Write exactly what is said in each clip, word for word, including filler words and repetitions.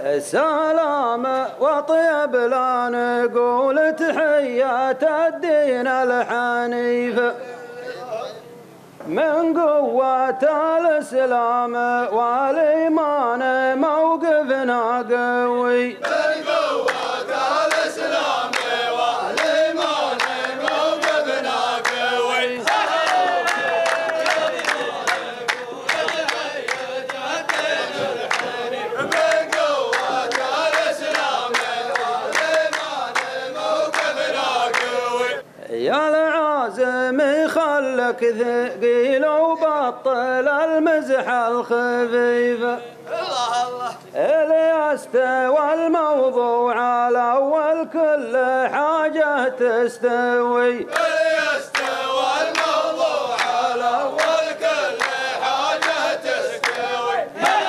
سلام وطيب لا نقول تحيات الدين الحنيف من قوة الإسلام والإيمان موقفنا قوي من قوة الإسلام والإيمان موقفنا قوي من قوة الإسلام والإيمان موقفنا قوي يا العازم خلك ثقيل وبطل المزح الخفيف الله الله اللي استوى الموضوع على أول كل حاجة تستوي يستوى الموضوع على أول كل حاجة تستوي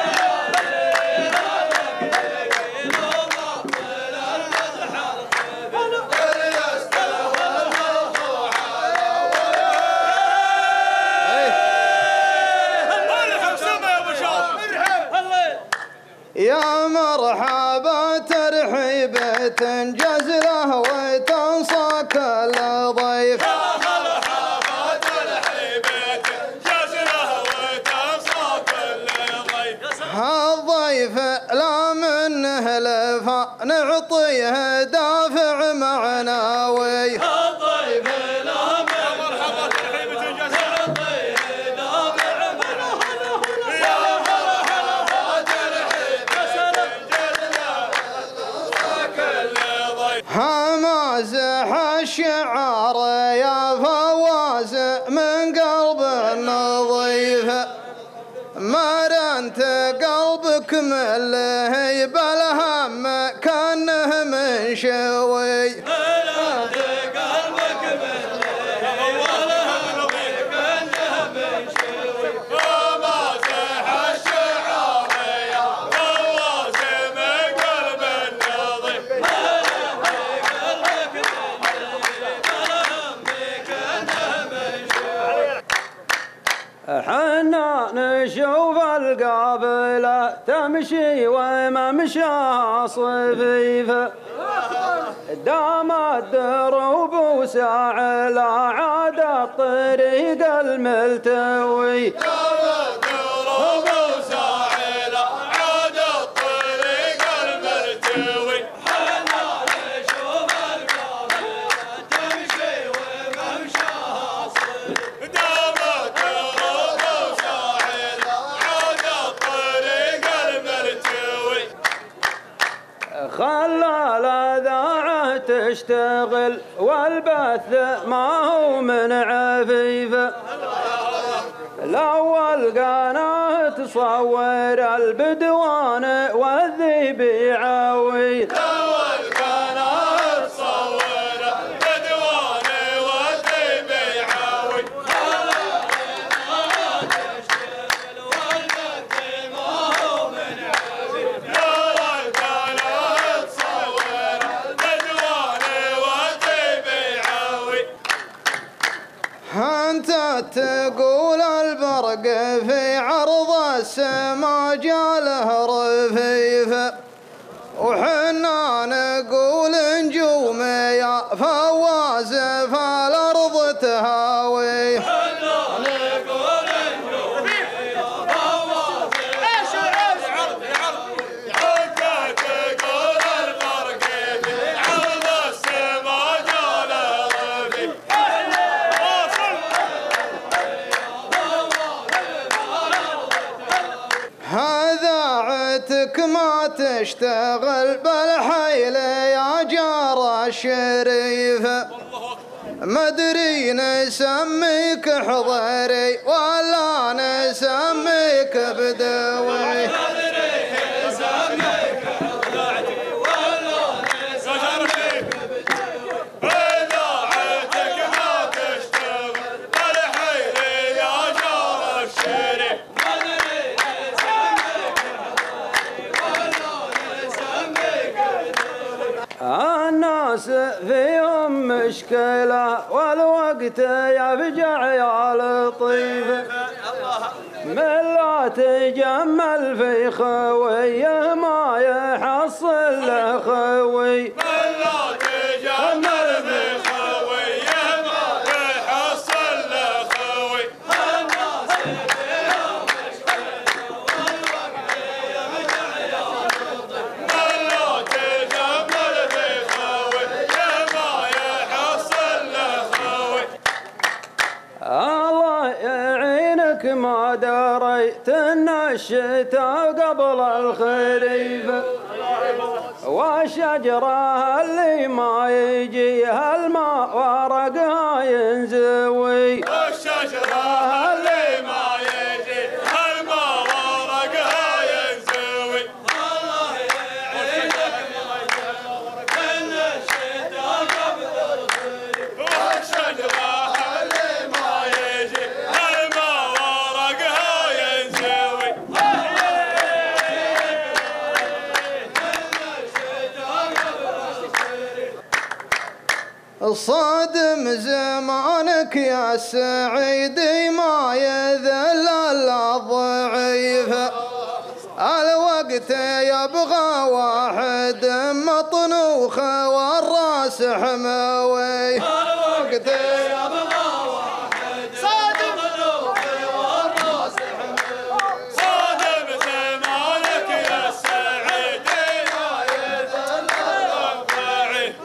يا مرحبا ترحيبة تنجز له وتنصى كل ضيف يا مرحبا ترحيبة تنجز له وتنصى كل ضيف هالضيف لا منه لفا نعطيه دافع معنوي الضيف لا من مرحبا ترحيبة تنجز نعطيه دافع معنوي يا مرحبا ترحيبة تنجز له كل ضيف همازح الشعار يا فواز من قلب نظيف مرنت قلبك من لهيب الهم كانه من شوي مرنت قلبك من لهيب الهم كانه من شوي ومازح الشعار يا فواز من قلب النظيف حنا نشوف القابلة تمشي وممشاها صفيفة دام الدروب وساعة لا عاد الطريق الملتوي دام الدروب وساعة لا عاد الطريق الملتوي حنا نشوف القابلة تمشي وممشاها صفيفة دام الدروب وساعة لا عاد الطريق الملتوي خلى الإذاعة تشتغل والبث ما هو من عفيفة الأول قناة تصور البدوان والذيب يعوي الأول قناة تصور البدوان والذيب يعوي الأول قناة تصور البدوان والذيب يعوي أنت تقول البرق في عرض السما جاله رفيفة وحنا نقول نجوم يا فواز فالأرض تهاوي هذاعتك ما تشتغل بالحيل يا جار الشريف مدري نسميك حضري ولا نسميك بدوي الناس فيهم مشكلة والوقت يفجع يا لطيف من لا تجمل في خويه ما يحب لك ما دريت ان الشتاء قبل الخريف، والشجرة اللي ما يجيها الماء ورقها ينزوي، والشجرة اللي ما يجيها الماء ورقها ينزوي. الله يعينك ما يجرك ان الشتاء قبل الخريف، والشجرة اللي ما يجيها الماء ورقها ينزوي. الصادم زمانك يا سعيدي ما يذل الضعيف، الوقت يبغى واحد مطنوخ والراس حموي، الوقت يبغى واحد مطنوخ والراس حموي. صادم زمانك يا سعيدي ما يذل الضعيف،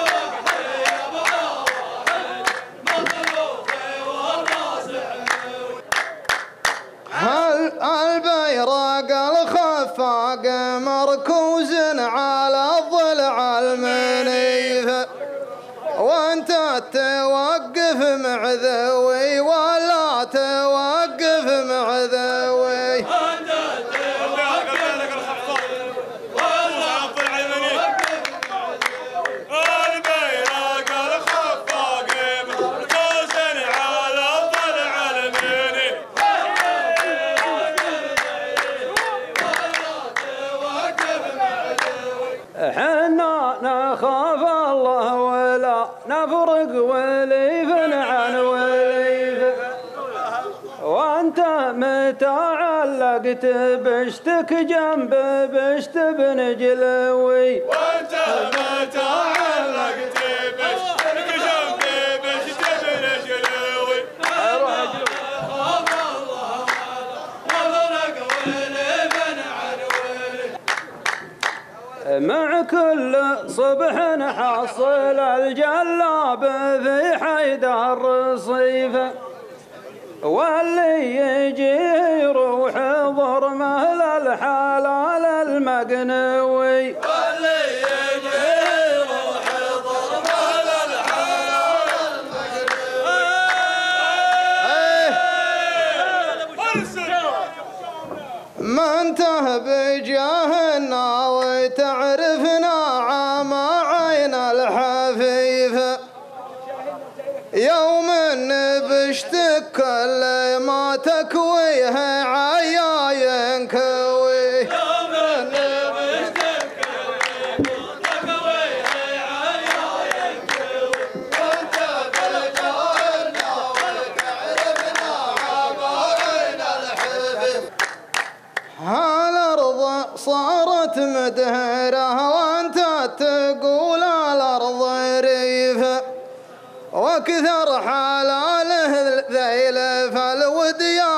البيرق الخفاق مركوز على الضلع المنيف، وانت توقف معذوي ولا توقف معذوي. انت توقف الخفاق ولا الضلع المنيف، البيرق الخفاق مركوز على الضلع المنيف. حنا نخاف الله ولا نفرق وليف عن وليف، وانت متى علقت بشتك جنب بشت بن جلوي، وانت متى علقت بشتك جنبي بشت بن جلوي. مع كل صبح حصل الجلاب في حيد الرصيف، واللي يجي يروح ضر مهل الحلال المقنوي، واللي يجي يروح ضر مهل الحلال المقنوي. ما انته بجاهنا وتعرفنا عما عين الحفيف، يوم بشتك كل ما تكويه عياين كوي، يوم بشتك كل ما تكويه عياين كوي. وانت بجاهنا وتعرفنا عما عين الحفيف. هالأرض صارت مدهرة وانت تقول الأرض ريفة، وكثر حلاله ذيل فالوديان